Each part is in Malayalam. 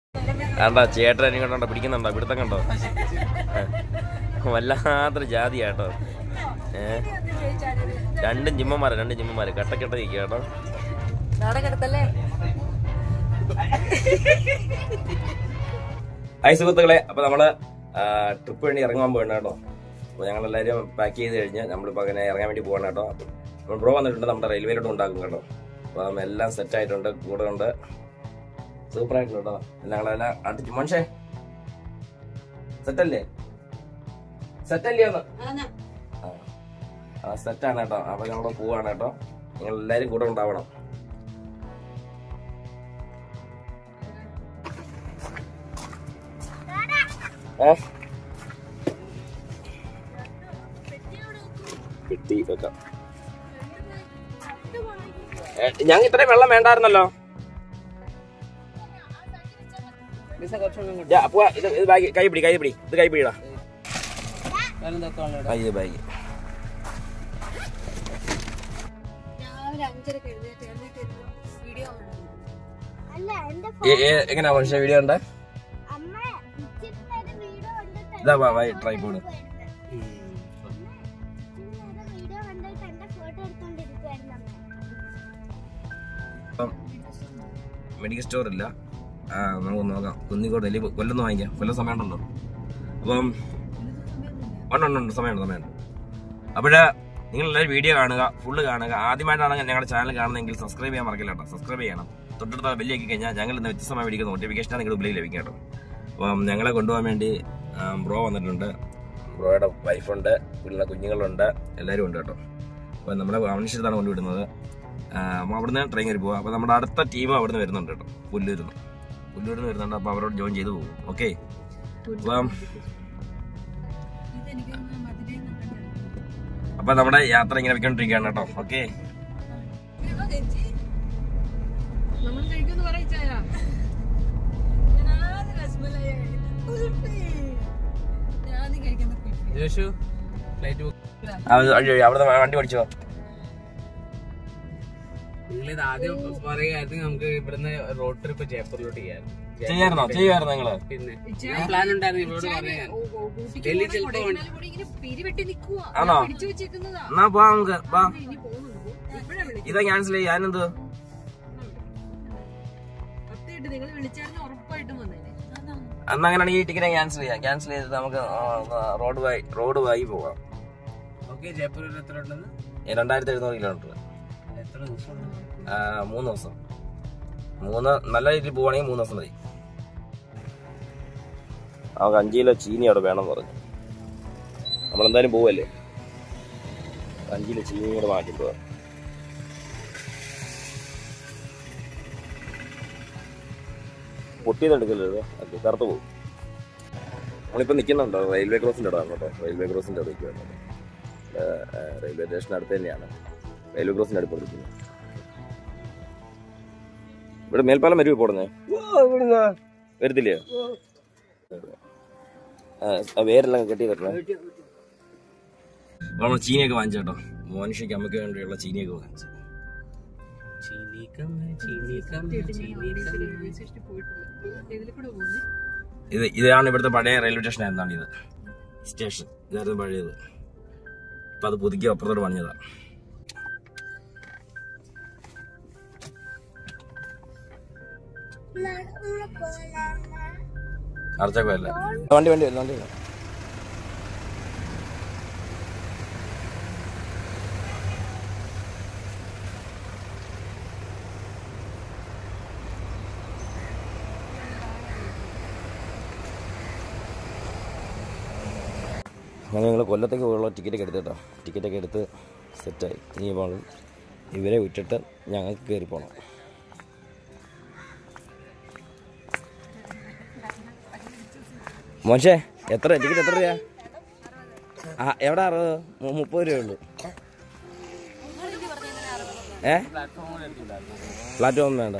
കണ്ടോ ചേട്ടൻ കണ്ടോ പിടിക്കുന്നുണ്ടോ പിടുത്തം കണ്ടോ വല്ലാത്തൊരു ജാതിയാട്ടോ രണ്ടും ജിമ്മന്മാര് കട്ടക്കെട്ട ഇരിക്കുക കേട്ടോ ഹായ് സുഹൃത്തുക്കളെ അപ്പൊ നമ്മള് ട്രിപ്പ് വേണ്ടി ഇറങ്ങാൻ പോകണം കേട്ടോ അപ്പൊ ഞങ്ങളെല്ലാവരും പാക്ക് ചെയ്ത് കഴിഞ്ഞ് നമ്മളിപ്പോ അങ്ങനെ ഇറങ്ങാൻ വേണ്ടി പോകണം കേട്ടോ അപ്പൊ ബ്രോ വന്നിട്ടുണ്ട് നമ്മുടെ റെയിൽവേയിലോട്ട് ഉണ്ടാക്കും കേട്ടോ അപ്പൊ എല്ലാം സെറ്റ് ആയിട്ടുണ്ട് കൂടെ ഉണ്ട് സൂപ്പർ ആയിട്ടുണ്ട് കേട്ടോ ഞങ്ങളെല്ലാം അടുത്ത് മനുഷ്യ സെറ്റല്ലേ സെറ്റാണ് കേട്ടോ അപ്പൊ ഞങ്ങൾ പോവാണ് കേട്ടോ നിങ്ങൾ എല്ലാരും കൂടെ ഉണ്ടാവണം പെട്ടി വെക്കാം ഞങ്ങൾ ഇത്രയും വെള്ളം വേണ്ടായിരുന്നല്ലോ കൈ പിടി ഇത് കൈ പിടിടാ ബാഗ് എങ്ങനെയാ മനുഷ്യ വീഡിയോ ഉണ്ട് ഇതാ ട്രൈപോഡ് മെഡിക്കൽ സ്റ്റോർ ഇല്ല നമുക്ക് നോക്കാം കുന്നിക്കോട് അല്ലെങ്കിൽ കൊല്ലം വാങ്ങിക്കാം കൊല്ലം സമയമുണ്ടല്ലോ അപ്പം ഉണ്ട് സമയമുണ്ട് അപ്പോഴ് നിങ്ങൾ എല്ലാവരും വീഡിയോ കാണുക ഫുള്ള് കാണുക ആദ്യമായിട്ടാണെങ്കിൽ ഞങ്ങളുടെ ചാനൽ കാണുന്നതെങ്കിൽ സബ്സ്ക്രൈബ് ചെയ്യാൻ മറക്കില്ല കേട്ടോ സബ്സ്ക്രൈബ് ചെയ്യണം തൊട്ടടുത്ത ബെല്ലാക്കി കഴിഞ്ഞാൽ ഞങ്ങൾ ഇന്ന് വ്യത്യസ്തമായി വിളിക്കുന്ന നോട്ടിഫിക്കേഷനാണ് നിങ്ങളുടെ ഉള്ളിൽ ലഭിക്കും കേട്ടോ അപ്പം ഞങ്ങളെ കൊണ്ടുപോകാൻ വേണ്ടി ബ്രോ വന്നിട്ടുണ്ട് ബ്രോയുടെ വൈഫുണ്ട് വീട്ടിലെ കുഞ്ഞുങ്ങളുണ്ട് എല്ലാവരും ഉണ്ട് കേട്ടോ അപ്പം നമ്മുടെ മനുഷ്യത്താണ് കൊണ്ടുവിടുന്നത് അപ്പം അവിടുന്ന് ട്രെയിൻ കയറി പോവാം അപ്പം നമ്മുടെ അടുത്ത ടീം അവിടുന്ന് വരുന്നുണ്ട് കേട്ടോ പുല്ലൂരിന്ന് വരുന്നുണ്ട് അപ്പം അവരോട് ജോയിൻ ചെയ്ത് പോകും ഓക്കെ അപ്പം നമ്മുടെ യാത്ര ഇങ്ങനെ വെക്കൊണ്ടിരിക്കുകയാണ് കേട്ടോ ഓക്കെ അവിടെ വണ്ടി പഠിച്ചോ നിങ്ങളിത് ആദ്യം പറയുകയായിരുന്നു നമുക്ക് ഇവിടുന്ന് റോഡ് ട്രിപ്പ് ജയ്പൂരിലോട്ട് ചെയ്യാറുന്നോ നിങ്ങള് പിന്നെ പ്ലാൻ ഉണ്ടായിരുന്നു ഇവരോട് പറയാൻ ഡൽഹി ചിലപ്പോ ആണോ എന്നാ പോവാ നമുക്ക് ഇതാ ക്യാൻസൽ ചെയ്യാ ഞാനെന്ത് അന്ന് അങ്ങനെയാണ് ഈ ടിക്കറ്റ് ക്യാൻസൽ ചെയ്തിട്ട് നമുക്ക് റോഡ് വഴി പോവാം ഓക്കെ ജയ്പൂരിൽ എത്ര ഉണ്ടെന്ന് 2700 കിലോമീറ്റർ 3 ദിവസം നല്ല രീതിയിൽ പോവാണെങ്കിൽ 3 ദിവസം മതി നമുക്ക് 5 കിലോ ചീനി അവിടെ വേണം പറഞ്ഞു നമ്മളെന്തായാലും പോവല്ലേ 5 കിലോ ചീനി കൂടെ മാറ്റി പോവാം പൊട്ടിയതെടുക്കല്ലോ അത് കറുത്ത് പോകും നമ്മളിപ്പോൾ നിൽക്കുന്നുണ്ടോ റെയിൽവേ ക്രോസിൻ്റെ ഇടമാണ് കേട്ടോ റെയിൽവേ ക്രോസിൻ്റെ ഇടയ്ക്ക് വരുന്നത് റെയിൽവേ സ്റ്റേഷൻ അടുത്ത് തന്നെയാണ് റെയിൽവേ ക്രോസിൻ്റെ അടുത്ത് നിൽക്കുന്നത് ഇവിടെ മേൽപ്പാലം വരുവോ പോടുന്നേ വരത്തില്ലേ വേരെല്ലാം കെട്ടി തരണേ നമ്മൾ ചീനിയൊക്കെ വാങ്ങിച്ചു കേട്ടോ മോനിഷയ്ക്ക് അമ്മയ്ക്ക് വേണ്ടിയുള്ള ചീനിയൊക്കെ വാങ്ങിച്ചു ഇതാണ് ഇവിടുത്തെ പഴയ റെയിൽവേ സ്റ്റേഷൻ ആയിരുന്നാണ് ഇത് സ്റ്റേഷൻ ഇതായിരുന്നു പഴയത് ഇപ്പൊ അത് പുതുക്കി അപ്പുറത്തോട്ട് പണിഞ്ഞതാ അടച്ചേക്കല്ല വണ്ടി അങ്ങനെ ഞങ്ങൾ കൊല്ലത്തേക്ക് പോയുള്ള ടിക്കറ്റൊക്കെ എടുത്ത് കേട്ടോ ടിക്കറ്റൊക്കെ എടുത്ത് സെറ്റായി ഇനി പോകണം ഇവരെ വിട്ടിട്ട് ഞങ്ങൾക്ക് കയറി പോകണം മോശേ ടിക്കറ്റ് എത്ര രൂപ എവിടെ 30 രൂപയുള്ളൂ പ്ലാറ്റ്ഫോം വേണ്ട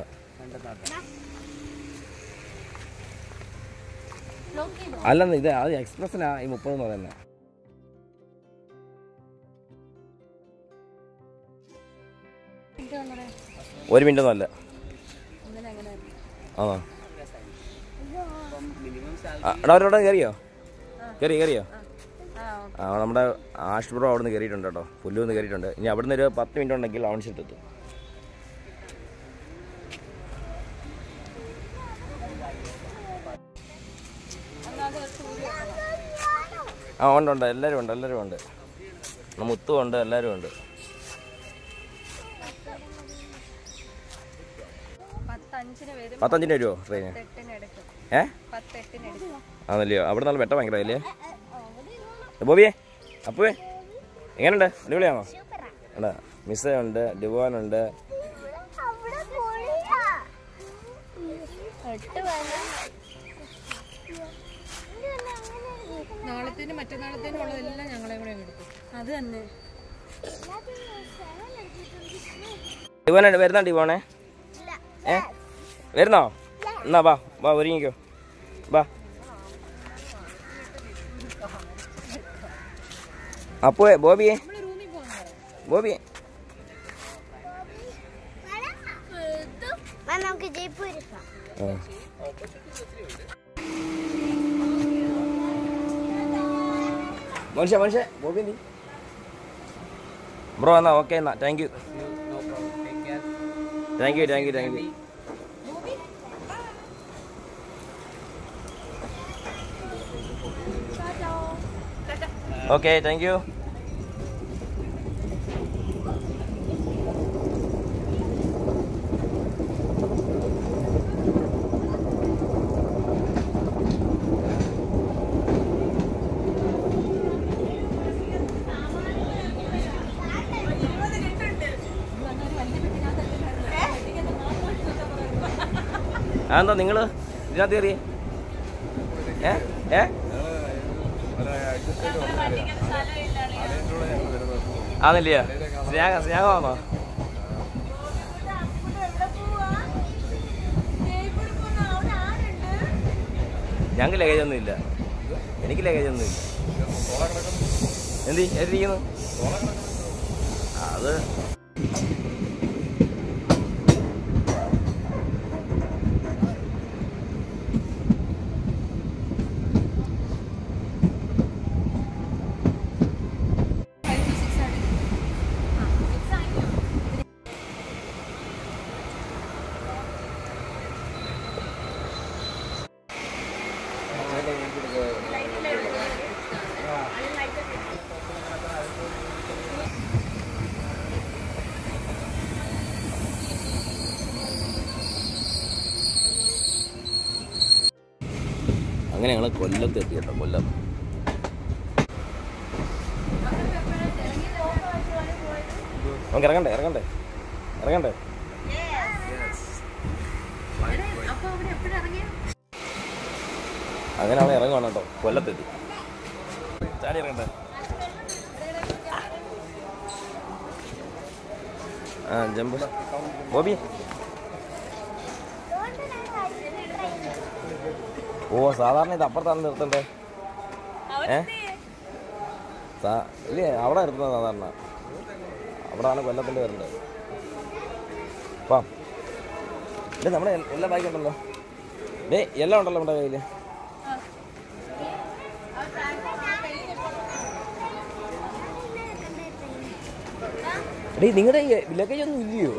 അല്ലെന്ന് ഇത് അത് എക്സ്പ്രസ്സിനാ ഈ 30 എന്ന് പറയുന്നത് ഒരു മിനിറ്റ് ഒന്നുമല്ല ആ എടാ അവരോടെ കയറിയോ? കയറിയോ? ആ നമ്മുടെ ആഷ് ബ്രോ അവിടെ നിന്ന് കയറിയിട്ടുണ്ട് കേട്ടോ. പുല്ലൂന്ന് കയറിയിട്ടുണ്ട്. ഇനി അവിടെ നിന്ന് ഒരു 10 മിനിറ്റ് ഉണ്ടെങ്കിൽ ടൗൺഷിപ്പ് എത്തും. ആ ഉണ്ട് എല്ലാവരും ഉണ്ട്. മുത്തും ഉണ്ട്, എല്ലാവരും ഉണ്ട്. 10:05 വരുമോ ട്രെയിന്? ആണല്ലയോ? അവിടെ നല്ല വെട്ടം ഭയങ്കര അല്ലേ ബോബിയെ? അപ്പുവേ എങ്ങനെയുണ്ട്? അടിപൊളിയാണോ? അല്ല മിസ്സയുണ്ട്, ഡിവോനുണ്ട്. നാളത്തേനും മറ്റന്നാളത്തേനും ഉള്ളതെല്ലാം ഞങ്ങളെ കൂടെ എടുക്കും. അത് തന്നെ. ഡിവോനുണ്ട്. വരുന്നോ ഡിവോണേ? വരുന്നോ? എന്നാ വാ ഒരുങ്ങിക്കോ. വാ അപ്പുവേ. ബോബിയെ നമുക്ക് ജയ്പൂർ മനുഷ്യ ബോബി എന്തി ബ്രോ? എന്നാ ഓക്കെ എന്നാ. Thank you. Okay thank you. അതെന്താ നിങ്ങള് ഇതിനകത്ത് കയറി? ആന്നില്ലയോ? സ്നേഹമാണോ? ഞങ്ങൾക്ക് ലഗേജ് ഒന്നും ഇല്ല. എനിക്ക് ലഗേജ് ഒന്നും ഇല്ല. ഏറ്റിരിക്കുന്നു അത്. അങ്ങനെ ഞങ്ങൾ കൊല്ലത്ത് എത്തി കേട്ടോ. കൊല്ലം നമുക്ക് ഇറങ്ങണ്ടേ? അങ്ങനെ അവൻ ഇറങ്ങുവാണ് കേട്ടോ. കൊല്ലത്തെത്തി. ചാടി ഇറങ്ങണ്ടേ? ജമ്പ് ബോബി. സാധാരണ ഇത് അപ്പുറത്താണ് നിർത്തണ്ടേ? ഇല്ലേ അവിടെ നിർത്തുന്നത് സാധാരണ. അവിടെയാണ് കൊല്ലത്തിൻ്റെ വരേണ്ടത്. അപ്പം ഇല്ല നമ്മുടെ എല്ലാ ബാഗും ഉണ്ടല്ലോ. എല്ലാം ഉണ്ടല്ലോ നമ്മുടെ കയ്യിൽ. നിങ്ങളുടെ ലഗേജ് ഒന്നും ഇല്ലയോ?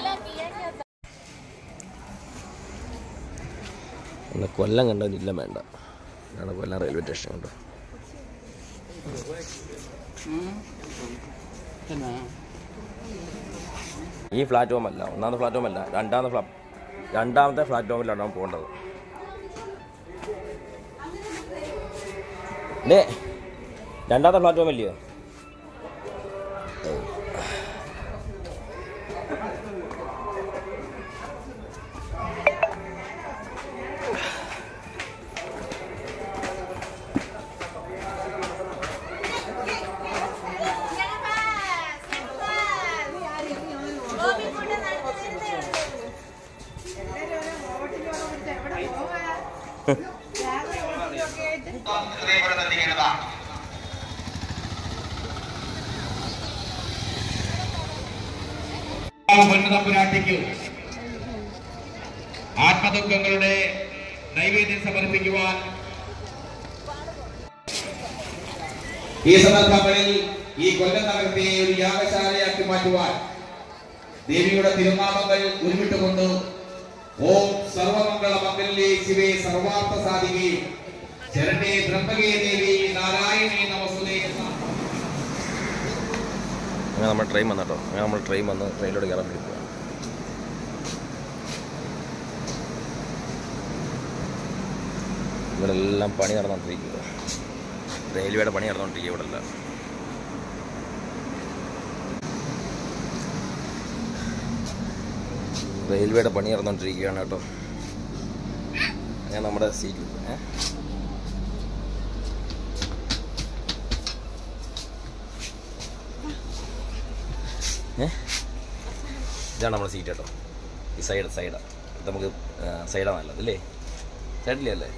കൊല്ലം കണ്ടതില്ല വേണ്ട. ഇതാണ് കൊല്ലം റെയിൽവേ സ്റ്റേഷൻ കണ്ടോ. ഈ പ്ലാറ്റ്ഫോം അല്ല, ഒന്നാമത്തെ പ്ലാറ്റ്ഫോം അല്ല, രണ്ടാമത്തെ പ്ലാറ്റ്ഫോമിലാണ് നമ്മൾ പോകേണ്ടത്. രണ്ടാമത്തെ പ്ലാറ്റ്ഫോം ഇല്ലയോ? തമ്പുരാട്ടിക്ക് ആത്മദുഃഖങ്ങളുടെ നൈവേദ്യം സമർപ്പിക്കുവാൻ ഈ സന്ദർഭങ്ങളിൽ ഈ കൊല്ലം നഗരത്തെ ഒരു യാഗശാലയാക്കി മാറ്റുവാൻ ദേവിയുടെ തിരുനാമങ്ങൾ ഉരുവിട്ടുകൊണ്ട് ഓം സർവമംഗള മംഗല്യേ ശിവേ സർവാർത്ഥ സാധികേ ശരണേ ബ്രഹ്മകേ ദേവി നാരായണീ നമസ്തുതേ. അങ്ങനെ നമ്മൾ ട്രെയിൻ വന്നോ. അങ്ങനെ നമ്മൾ ട്രെയിൻ വന്ന് ട്രെയിനിലോട്ട് കയറാൻ വേണ്ടി പോവാം. ഇവിടെ എല്ലാം പണി നടന്നുകൊണ്ടിരിക്കുക. റെയിൽവേയുടെ പണി നടന്നുകൊണ്ടിരിക്കുക. ഇവിടെ എല്ലാം റെയിൽവേയുടെ പണി നടന്നുകൊണ്ടിരിക്കുകയാണ് കേട്ടോ. അങ്ങനെ നമ്മുടെ സീറ്റ് ഇതാണ് നമ്മുടെ സീറ്റ് കേട്ടോ. ഈ സൈഡാണ് നമുക്ക് സൈഡാണ് നല്ലത് അല്ലേ? സൈഡിലേ അല്ലേ?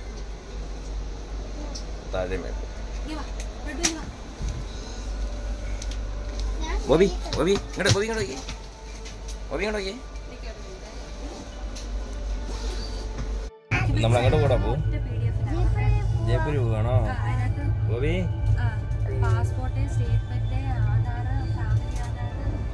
താഴെ മേൽ ബോബി ഇങ്ങോട്ട് നോക്കിയേ. നമ്മൾ അങ്ങോട്ട് കൂടാ പോവും. ജയ്പൂർ പോവാണോ Bobby? Passport, statement, Aadhaar, family Aadhaar.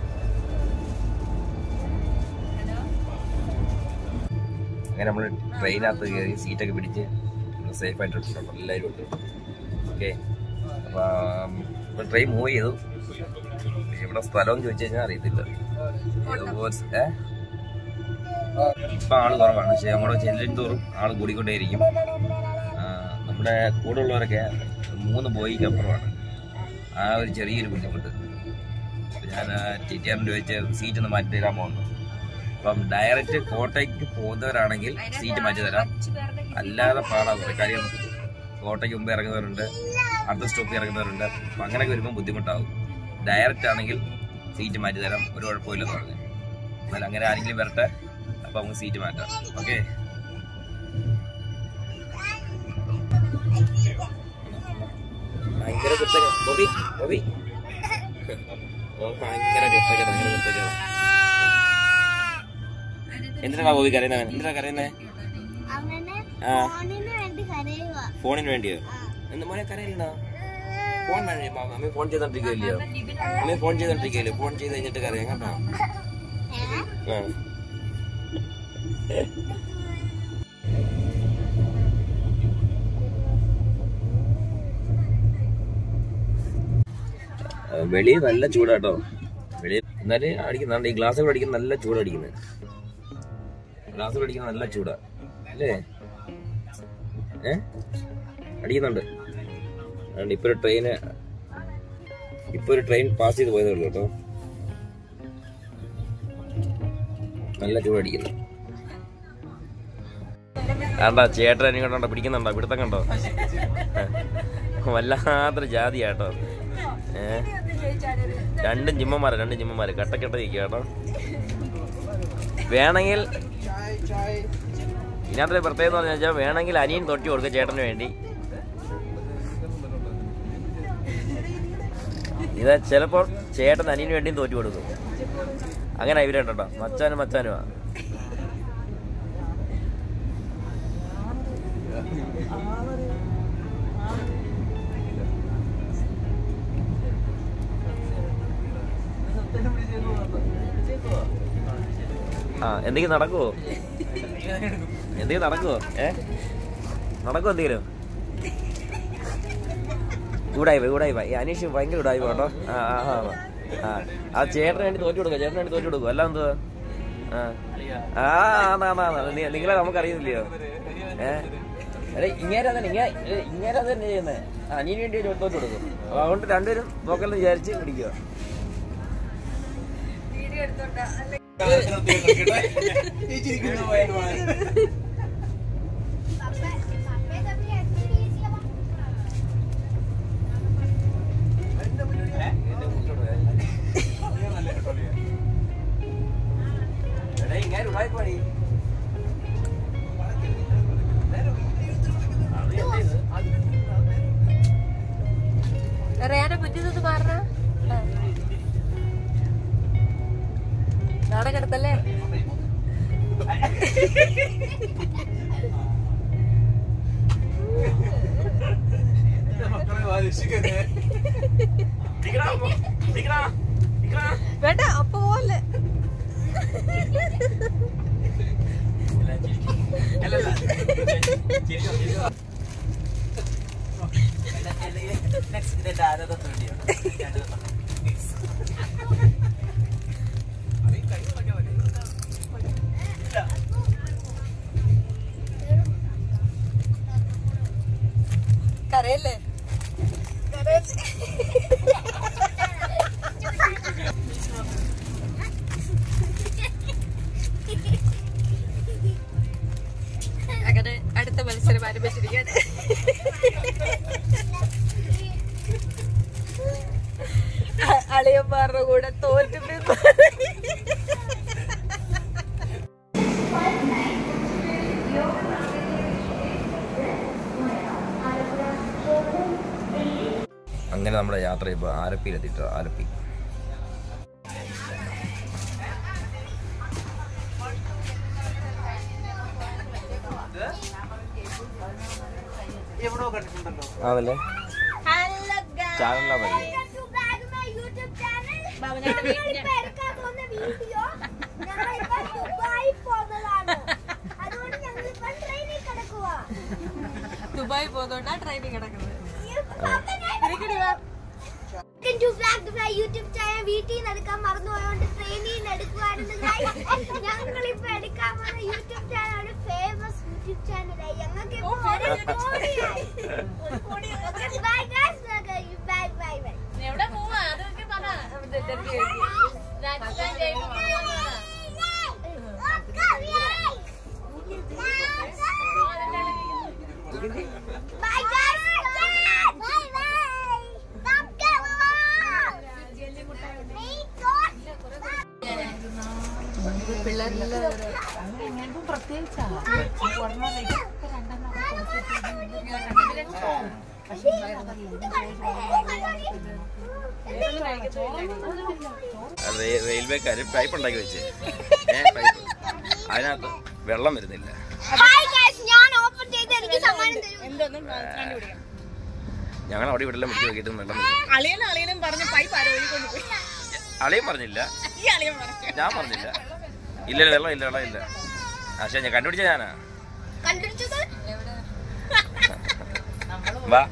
അങ്ങനെ നമ്മൾ ട്രെയിനകത്ത് കയറി സീറ്റൊക്കെ പിടിച്ച് സേഫായിട്ട് ഇട്ടിട്ടുണ്ടോ എല്ലാവരും ഉണ്ട്. ഓക്കെ, അപ്പം ട്രെയിൻ മൂവ് ചെയ്തു. എവിടെ സ്ഥലമെന്ന് ചോദിച്ചു കഴിഞ്ഞാൽ അറിയത്തില്ല. ഇപ്പം ആള് കുറവാണ്. പക്ഷെ അങ്ങോട്ട് ചെല്ലും തോറും ആള് കൂടിക്കൊണ്ടേയിരിക്കും. നമ്മുടെ കൂടെ ഉള്ളവരൊക്കെ 3 ബോയിക്ക് അപ്പുറമാണ്. ആ ഒരു ചെറിയൊരു ബുദ്ധിമുട്ട്. ഞാൻ ടീച്ചറിന് ചോദിച്ച് സീറ്റ് ഒന്ന് മാറ്റി തരാൻ പോകുന്നു. അപ്പം ഡയറക്റ്റ് കോട്ടയ്ക്ക് പോകുന്നവരാണെങ്കിൽ സീറ്റ് മാറ്റി തരാം. അല്ലാതെ പാടാതെ കാര്യം കോട്ടയ്ക്ക് മുമ്പ് ഇറങ്ങുന്നവരുണ്ട്, അടുത്ത സ്റ്റോപ്പിൽ ഇറങ്ങുന്നവരുണ്ട്. അപ്പം അങ്ങനെയൊക്കെ വരുമ്പോൾ ബുദ്ധിമുട്ടാവും. ഡയറക്റ്റ് ആണെങ്കിൽ സീറ്റ് മാറ്റി തരാം, ഒരു കുഴപ്പമില്ലെന്ന് പറഞ്ഞു. എന്നാൽ അങ്ങനെ ആരെങ്കിലും വരട്ടെ, അപ്പം നമുക്ക് സീറ്റ് മാറ്റാം. ഓക്കെ, ഭയങ്കര കുത്തക ബോബി ഭയങ്കര കുത്തക. എന്തിനാ ബോബി കരയുന്നവൻ? എന്തിനാ കരയുന്നേ? ഫോണിന് വേണ്ടിയോ? എന്ത് മോനെ കരയില്ല? ഫോൺ വേണ്ട. അമ്മ ഫോൺ ചെയ്തോണ്ടിരിക്കുകയല്ലോ. ഫോൺ ചെയ്ത് കഴിഞ്ഞിട്ട് കരയാം കേട്ടോ. വെളിയിൽ നല്ല ചൂടാട്ടോ. വെളിയിൽ എന്നാല് അടിക്കുന്ന ഈ ഗ്ലാസ് കൂടെ അടിക്കുന്ന നല്ല ചൂടടിക്കുന്നത്. ഗ്ലാസ് കൂടെ അടിക്കുന്ന നല്ല ചൂടാ അല്ലേ? അടിക്കുന്നുണ്ട്. ഇപ്പൊ ഒരു ട്രെയിൻ പാസ് ചെയ്ത് പോയതേ ഉള്ളൂ കേട്ടോ. നല്ല ചൂടടിക്കുന്നു. ആണ്ടാ ചേട്ടൻ കണ്ടോ പിടിക്കുന്നുണ്ടോ? പിടുത്തം കണ്ടോ? വല്ലാത്തൊരു ജാതിയാട്ടോ. രണ്ടും ജിമ്മന്മാര് കട്ടക്കെട്ട നിൽക്കുക കേട്ടോ. വേണമെങ്കിൽ ഇതിനകത്തൊരു പ്രത്യേകത എന്ന് വെച്ചാൽ വേണമെങ്കിൽ അനിയൻ തൊട്ടി കൊടുക്കുക ചേട്ടന് വേണ്ടി. ഇത് ചിലപ്പോൾ ചേട്ടൻ അനിയന് വേണ്ടിയും തോറ്റു കൊടുക്കും. അങ്ങനെ ഇവരുണ്ടോ മച്ചാനുമാ. എന്തെങ്കിലും നടക്കുവോ? നടക്കുവോ എന്തെങ്കിലും? കൂടായി അനീഷ് ഭയങ്കര ഉടായി കേട്ടോ. ആ ചേട്ടന് വേണ്ടി തോറ്റു കൊടുക്കും. അല്ല എന്തുവാ? നിങ്ങളെ നമുക്കറിയുന്നില്ലയോ? ഇങ്ങനെ തന്നെ ചെയ്യുന്നേ. അനിയന് വേണ്ടി തോറ്റു കൊടുക്കും. അതുകൊണ്ട് രണ്ടുപേരും നോക്കലെന്ന് വിചാരിച്ച് പിടിക്കുക. അറിയാനെ പറ്റിയത് മാറണ നാളെ കിടത്തല്ലേ? വേണ്ട അപ്പൊ പോലെ കരയല്ലേ അങ്ങനെ അടുത്ത മത്സരം ആരംഭിച്ചിരിക്കുകയാണ്. അളിയന്മാരുടെ കൂടെ തോറ്റു അങ്ങനെ നമ്മുടെ യാത്ര ഇപ്പോൾ ആലപ്പിയിലെത്തിയിട്ട് ആലപ്പി ആണല്ലേ ചാനലിലാ മതി. ദുബായി പോകുന്നോണ്ടാ ട്രെയിനിൽ കിടക്കുന്നത്. യൂട്യൂബ് ചാനൽ വീട്ടിൽ നിന്ന് എടുക്കാൻ മറന്നുപോയോണ്ട് ട്രെയിനിൽ നിന്ന് എടുക്കുവായിരുന്നു. ഞങ്ങളിപ്പോ എടുക്കാൻ പോകുന്ന യൂട്യൂബ് ചാനൽ ഫേമസ് യൂട്യൂബ് ചാനലായി. ഞങ്ങൾക്ക് എവിടെ പോവാ അതൊക്കെ പറ. റെയിൽവേക്കാര് പൈപ്പ് ഉണ്ടാക്കി വെച്ച് പൈപ്പ് അതിനകത്ത് വെള്ളം വരുന്നില്ല. ഞങ്ങൾ അവിടെ ഇവിടെ പിടിച്ചു നോക്കിയിട്ടും വെള്ളം അളിയും പറഞ്ഞില്ല, ഞാൻ പറഞ്ഞില്ല. ഇല്ല വെള്ളം ഇല്ല വെള്ളം ഇല്ല. പക്ഷെ ഞാൻ കണ്ടുപിടിച്ച ഞാനാ. വാ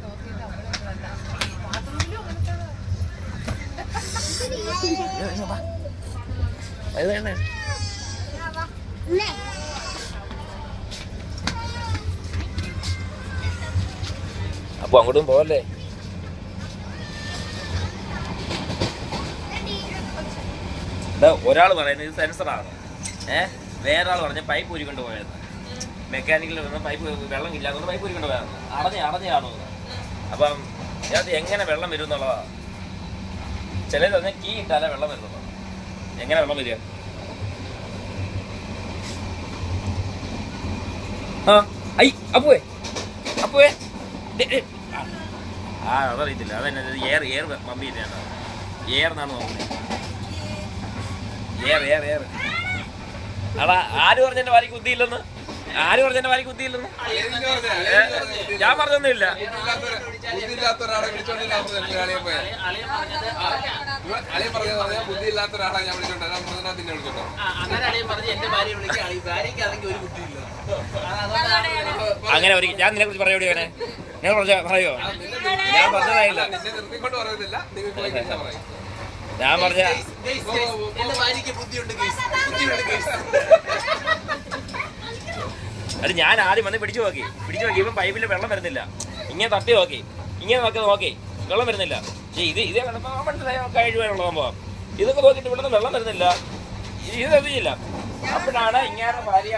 അപ്പൊ അങ്ങോട്ടും പോവല്ലേ? ഒരാൾ പറയുന്നത് ഇത് സെൻസറാണ്, വേറെ ആൾ പറഞ്ഞ പൈപ്പ് ഊരിക്കൊണ്ട് പോയത്. മെക്കാനിക്കൽ പൈപ്പ് വെള്ളം ഇല്ലാത്തത് പൈപ്പ് ഊരിക്കൊണ്ട് പോയത് അടഞ്ഞാണോ. അപ്പം ഇതിനകത്ത് എങ്ങനെ വെള്ളം വരും എന്നുള്ളതാ. ചിലത് പറഞ്ഞാൽ കീ ഇട്ടാലേ വെള്ളം വരുന്നുള്ളൂ. എങ്ങനെ വെള്ളം വരിക? അപ്പുവേ അതറിയത്തില്ല. അതെന്നെ എയർ പമ്പ് ചെയ്താണ്. എയർ എന്നാണ് നോക്കുന്നത്. എയർ അതാ. ആര് പറഞ്ഞെന്റെ വാരിക്ക് ബുദ്ധിയില്ലെന്ന്? ഞാൻ പറഞ്ഞൊന്നുമില്ല. അങ്ങനെ ഞാൻ നിന്നെ കുറിച്ച് പറയൂടി. അവനെ ഞാൻ പറയോ? ഞാൻ പറഞ്ഞതായില്ല. ഞാൻ പറഞ്ഞ അത് ഞാൻ ആദ്യം വന്ന് പിടിച്ചു നോക്കി. ഇപ്പം പൈപ്പിൽ വെള്ളം വരുന്നില്ല. ഇങ്ങനെ തട്ടി നോക്കി, ഇങ്ങനെ നോക്കി വെള്ളം വരുന്നില്ല. പക്ഷേ ഇതേ മനസ്സിലായ കഴിവാനുള്ള സംഭവം. ഇതൊക്കെ നോക്കിയിട്ട് ഇവിടെ വെള്ളം വരുന്നില്ല. ഇത് എത്തിയില്ല. അപ്പോഴാണ് ഇങ്ങനെ ഭാര്യ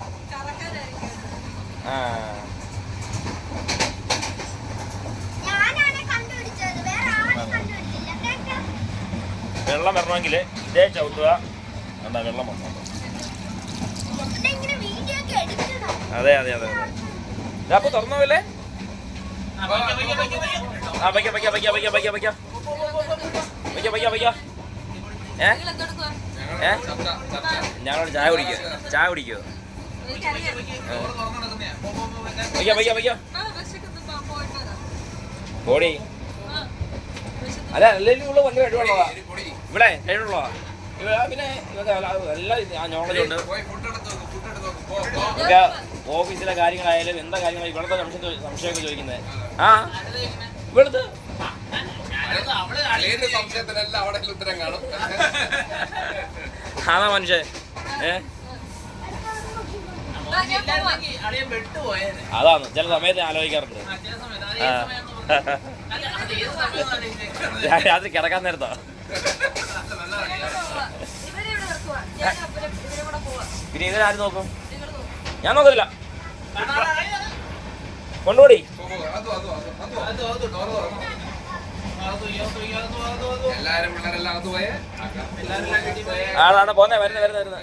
വെള്ളം വരണമെങ്കിൽ ഇതേ ചവിട്ടുക. എന്താ വെള്ളം വന്നു? അതെ അപ്പൊ തുറന്നോല്ലേ? ഞങ്ങളോട് ചായ കുടിക്കോ? പോടി അല്ല അല്ലെങ്കിൽ ഇവിടെ വലിയ കഴിവുള്ളതാ ഇവിടെ കഴിവുള്ളതാ പിന്നെ എല്ലാം നോളജ് ഉണ്ട്. ഇതൊക്കെ ഓഫീസിലെ കാര്യങ്ങളായാലും എന്താ കാര്യങ്ങളും ഇവിടുത്തെ സംശയമൊക്കെ ചോദിക്കുന്നത്. ആ ഇവിടുത്തെ അതാ മനുഷ്യൻ. അതാണ് ചില സമയത്ത് ആലോചിക്കാറുണ്ട്. രാത്രി കിടക്കാൻ നേരത്താ. പിന്നെ ഇതിനാരും നോക്കും? ഞാൻ നോക്കില്ല. കൊണ്ടുപോടി. ആളാണ് പോന്നെ വരുന്നത്.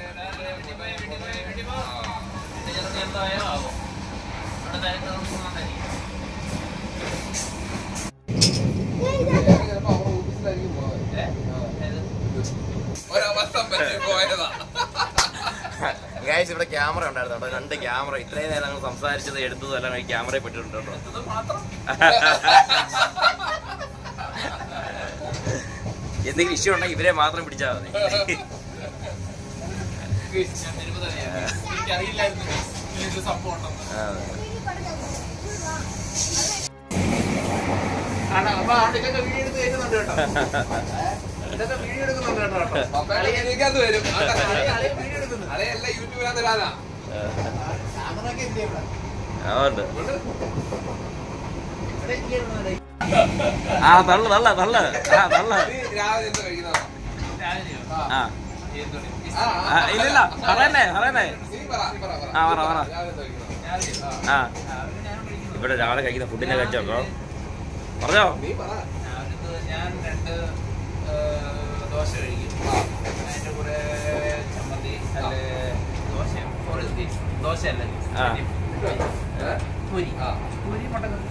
ഗൈസ് ഇവിടെ ക്യാമറ ഉണ്ടായിരുന്നു കേട്ടോ. 2 ക്യാമറ. ഇത്രയും നേരം ഞങ്ങൾ സംസാരിച്ചത് എടുത്തതും എല്ലാം ഈ ക്യാമറയിൽ പെട്ടിട്ടുണ്ട് കേട്ടോ. എന്തെങ്കിലും ഇഷ്യൂ ഉണ്ടെങ്കിൽ ഇവരെ മാത്രം പിടിച്ചാൽ മതി. ഇല്ല പറയണ്ടേ. ഇവിടെ രാവിലെ കഴിക്കുന്ന ഫുഡിനെ കഴിച്ചോ പറഞ്ഞോ. ഞാൻ 2 ദോശ കഴിക്കും. അതിന്റെ കൂടെ ചമ്മന്തി അല്ലെ ദോശയല്ലേ പൂരി മുട്ടക്കറി.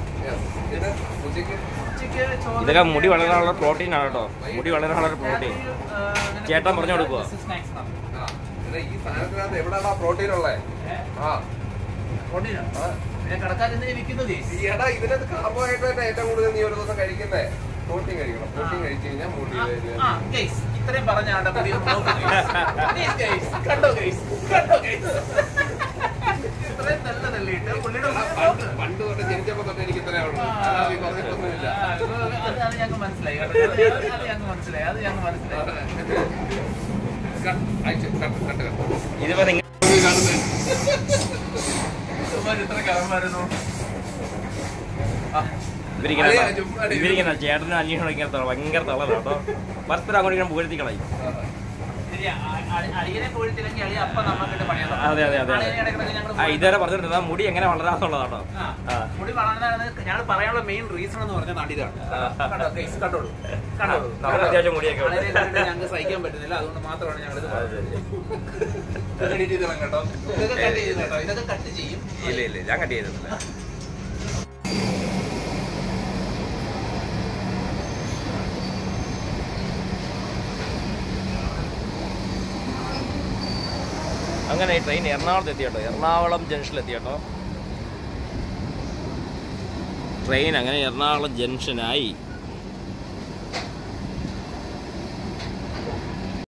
ഇതൊക്കെ മുടി വളരാനുള്ള പ്രോട്ടീൻ ആണ് കേട്ടോ. മുടി വളരാനുള്ള പ്രോട്ടീൻ ചേട്ടൻ പറഞ്ഞു കൊടുക്കുക. ഈ സാധനത്തിനകത്ത് എവിടെയാണോ പ്രോട്ടീൻ ഉള്ളത്? എടാ ഇതിനകത്ത് കാർബോഹൈഡ്രേറ്റ് ഏറ്റവും കൂടുതൽ നീ ഒരു ദിവസം കഴിക്കുന്നേ. പ്രോട്ടീൻ കഴിക്കണം. പ്രോട്ടീൻ കഴിച്ചു കഴിഞ്ഞാൽ മുടി ഇത്രയും പറഞ്ഞാണ്ട് ഇത്രയും നല്ലതല്ലേ പണ്ട് തൊട്ട് ജനിച്ചപ്പോ തൊട്ട് എനിക്ക് ഇത്രേ ഉള്ളൂ. പറഞ്ഞിട്ടൊന്നുമില്ല. അത് ഞങ്ങൾക്ക് മനസ്സിലായി. ഇതിപ്പോ നിങ്ങൾ ഇവരിങ്ങനെ ചേട്ടനും അന്വേഷണം ഇങ്ങനെ ഭയങ്കര തളരാ കേട്ടോ. പരസ്പരം അങ്ങോട്ട് ഇങ്ങനെ പുകഴ്ത്തി കളയും. അതെ ഇതുവരെ പറഞ്ഞിട്ടുണ്ട് മുടി എങ്ങനെ വളരാന്നുള്ളതാട്ടോ. മുടി വളർന്നാണ് ഞങ്ങൾ പറയാനുള്ള മെയിൻ റീസൺ എന്ന് പറഞ്ഞാൽ നാടിതാണ്. അത്യാവശ്യം മുടിയൊക്കെ ഞങ്ങൾക്ക് സഹിക്കാൻ പറ്റുന്നില്ല. അതുകൊണ്ട് മാത്രമാണ് ഞങ്ങൾ എഡിറ്റ് ചെയ്തോളാം കേട്ടോ. ഇതൊക്കെ കട്ട് ചെയ്യും. ഇല്ല ഞാൻ കട്ട് ചെയ്തിട്ടില്ല. അങ്ങനെ ഈ ട്രെയിൻ എറണാകുളത്ത് എത്തിയട്ടോ. എറണാകുളം ജംഗ്ഷനിലെത്തിയട്ടോ ട്രെയിൻ. അങ്ങനെ എറണാകുളം ജംഗ്ഷനായി.